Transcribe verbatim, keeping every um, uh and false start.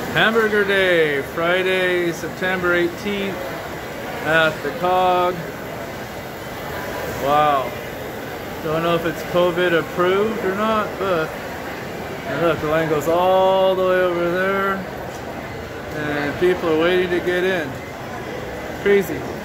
Hamburger Day, Friday, September eighteenth at the C O G. Wow. Don't know if it's COVID approved or not, but and look, the line goes all the way over there and people are waiting to get in. Crazy.